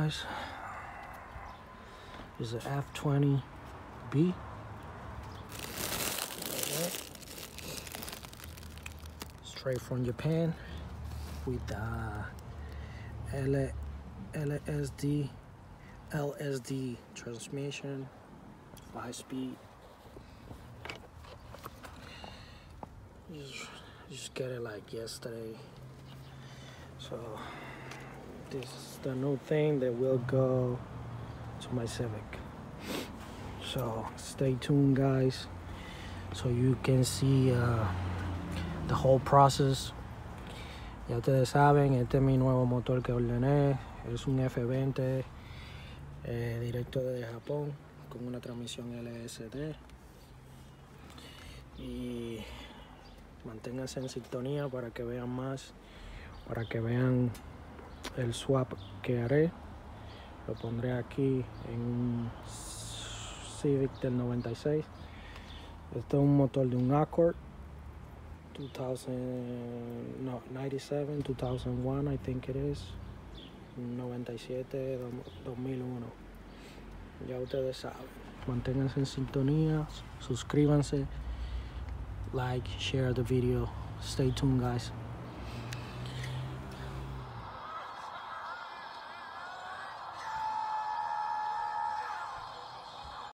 guys. This is an F20B. Straight from Japan with LSD transmission, 5-speed. Just get it like yesterday. So this is the new thing that will go to my Civic. So stay tuned, guys, so you can see the whole process. Ya ustedes saben, este es mi nuevo motor que ordené. Es un F20 directo desde Japón con una transmisión LSD. Y manténganse en sintonía para que vean más, para que vean el swap que haré. Lo pondré aquí en un Civic del 96. Este es un motor de un Accord 97, 2001, I think it is. 97, 2001. Ya ustedes saben. Manténganse en sintonía, suscríbanse, like, share the video. Stay tuned, guys.